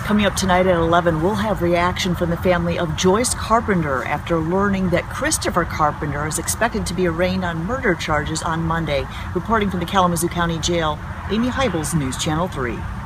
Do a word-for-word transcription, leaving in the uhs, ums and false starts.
Coming up tonight at eleven, we'll have reaction from the family of Joyce Carpenter after learning that Christopher Carpenter is expected to be arraigned on murder charges on Monday. Reporting from the Kalamazoo County Jail, Amy Heibels, News Channel three.